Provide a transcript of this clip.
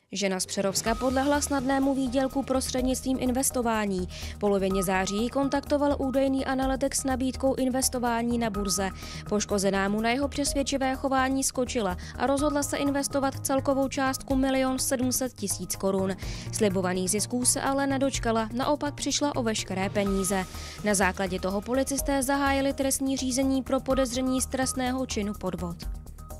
Žena z Přerovska podlehla snadnému výdělku prostřednictvím investování. V polovině září ji kontaktoval údajný analytik s nabídkou investování na burze. Poškozená mu na jeho přesvědčivé chování skočila a rozhodla se investovat celkovou částku 1 700 000 korun. Slibovaných zisků se ale nedočkala, naopak přišla o veškeré peníze. Na základě toho policisté zahájili trestní řízení pro podezření z trestného činu podvod.